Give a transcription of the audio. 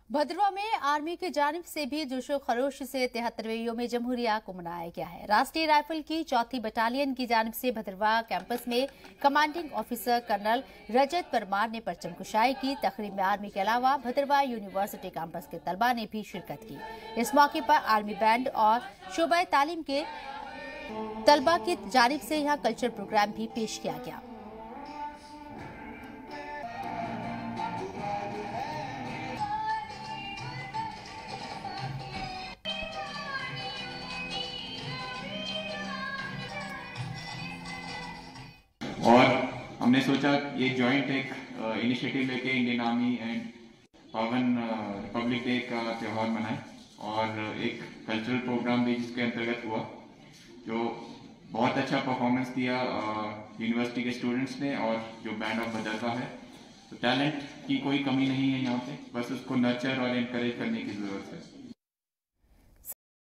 भद्रवा में आर्मी की जानिब से भी जोशो खरोश से 73वें यौम जमहूरिया को मनाया गया है। राष्ट्रीय राइफल की 4थी बटालियन की जानिब से भद्रवा कैंपस में commanding officer colonel Rajat Parmar ने परचम कुशाई की। तकरीब में आर्मी के अलावा भद्रवा यूनिवर्सिटी कैंपस के तलबा ने भी शिरकत की। इस मौके पर आर्मी बैंड और शोबा तालीम के तलबा की जानिब से यहाँ कल्चर प्रोग्राम भी पेश किया गया। और हमने सोचा ये जॉइंट एक इनिशिएटिव लेके इंडियन आर्मी एंड पावन रिपब्लिक डे का त्यौहार मनाएं और एक कल्चरल प्रोग्राम भी जिसके अंतर्गत हुआ, जो बहुत अच्छा परफॉर्मेंस दिया यूनिवर्सिटी के स्टूडेंट्स ने और जो बैंड ऑफ भद्रवा है। तो टैलेंट की कोई कमी नहीं है यहाँ पे, बस उसको नर्चर और एनकरेज करने की ज़रूरत है।